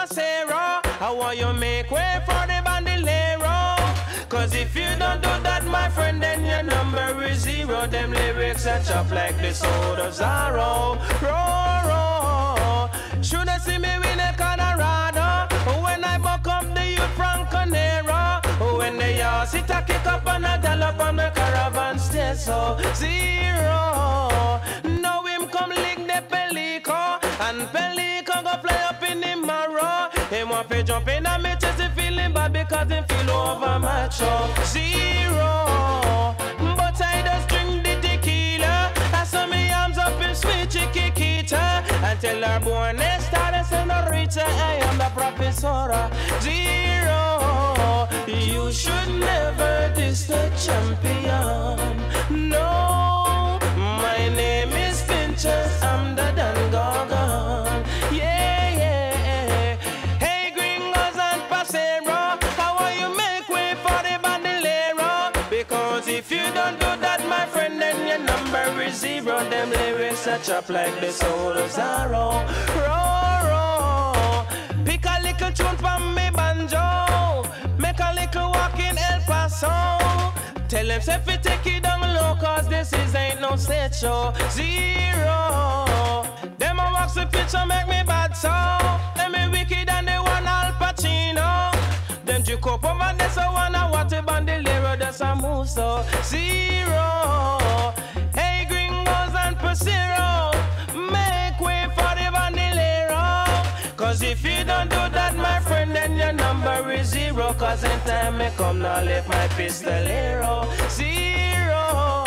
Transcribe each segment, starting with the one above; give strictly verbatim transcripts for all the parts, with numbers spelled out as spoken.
pasero. I want you make way for the bandolero. Cause if you don't do that, my friend, then your number is zero. Them lyrics are chopped like the sword of Zorro. Roar, roar. Should I see me win a Colorado? When I buck up the youth from Conero. When they all sit a kick up and a gallop on the caravan stay so zero. Now him come lick the pelico. And pelico go fly up in the marrow. Him want to jump in and me chest, he feeling bad because he feel over macho. Zero. But I just drink the tequila. I saw me arms up in sweet chiquita. Until her born started senorita, I am the professor. Zero. You should never diss the champion. No. My name is Pinchers, I'm the Dan Gorgon. Yeah, yeah. Hey, gringos and pasero, how will you make way for the bandolero? Because if you don't do that, my friend, then your number is zero. Them lyrics are chopped like the soul of Zorro. Roar, roar. Pick a little tune from me banjo. Make a little walk in El Paso. Tell them if you take it down low, cause this is ain't no set show. Zero. Them a walk the picture make me bad so. Them me wicked and they want Al Pacino. Them juke up over there so wanna what a bandolero that's a move so. Zero. Hey gringos and pasero, make way for the bandolero. Cause if you don't do that, my friend, then your number is zero. Cause in time me come now left my pistolero. Zero.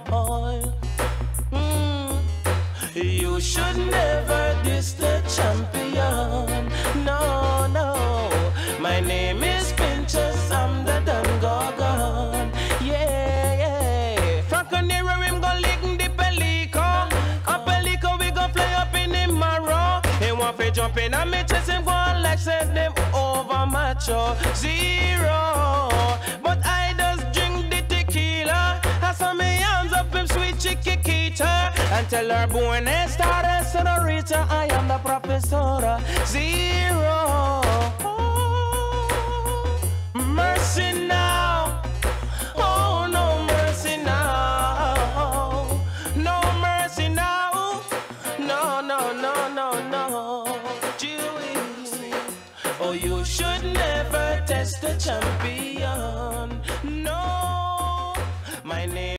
Mm. You should never diss the champion. No, no. My name is Pinchers, I'm the Dan Gorgon. Yeah, yeah. Franco Nero him go lick the pelico. A pelico we go fly up in the marrow. He want to jump in and me chest him go on like said them over macho. Zero. But I just drink the tequila. I saw me arms up him sweet chiquita. And tell her born started senorita, I am the professor. Zero. Mercy now. Oh, no mercy now. No mercy now. No, no, no, no, no. Jewish. Oh, you should never test the champion.